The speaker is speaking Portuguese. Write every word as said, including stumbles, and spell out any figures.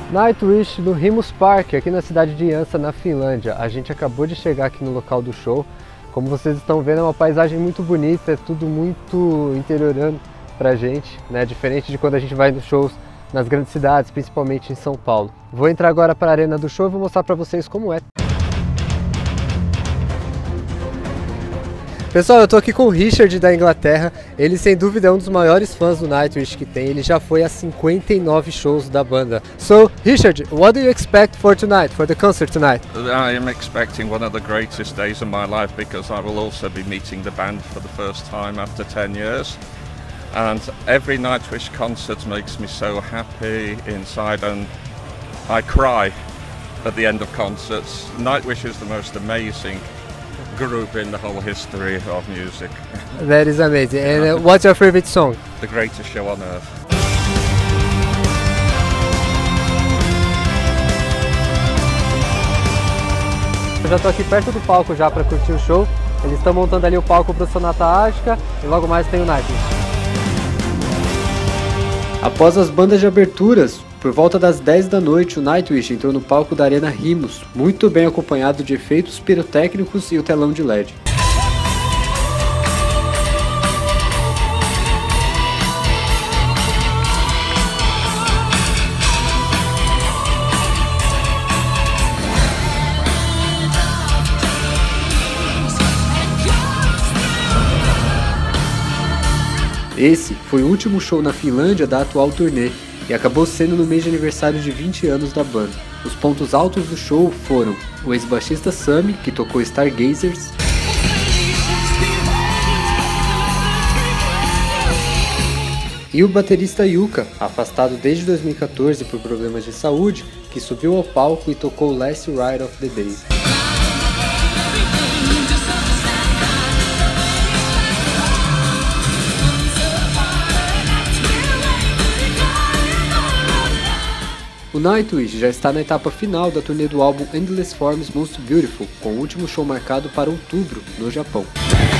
Nightwish no Rimus Park, aqui na cidade de Jämsä, na Finlândia. A gente acabou de chegar aqui no local do show. Como vocês estão vendo, é uma paisagem muito bonita, é tudo muito interiorano pra gente, né? Diferente de quando a gente vai nos shows nas grandes cidades, principalmente em São Paulo. Vou entrar agora para a arena do show e vou mostrar pra vocês como é. Pessoal, eu tô aqui com o Richard da Inglaterra. Ele sem dúvida é um dos maiores fãs do Nightwish que tem. Ele já foi a cinquenta e nove shows da banda. So, Richard, what do you expect for tonight, for the concert tonight? I am expecting one of the greatest days of my life because I will also be meeting the band for the first time after ten years. And every Nightwish concert makes me so happy inside, and I cry at the end of concerts. Nightwish is the most amazing group in the whole history of music. That is amazing. And uh, what's your favorite song? The greatest show on earth. Eu já tô aqui perto do palco já para curtir o show. Eles estão montando ali o palco para o Sonata Ártica e logo mais tem o Nightwish. Após as bandas de aberturas, por volta das dez da noite, o Nightwish entrou no palco da Arena Rimus, muito bem acompanhado de efeitos pirotécnicos e o telão de L E D. Esse foi o último show na Finlândia da atual turnê e acabou sendo no mês de aniversário de vinte anos da banda. Os pontos altos do show foram o ex-baixista Sami, que tocou Stargazers, e o baterista Jukka, afastado desde dois mil e quatorze por problemas de saúde, que subiu ao palco e tocou Last Ride of the Day. O Nightwish já está na etapa final da turnê do álbum Endless Forms Most Beautiful, com o último show marcado para outubro, no Japão.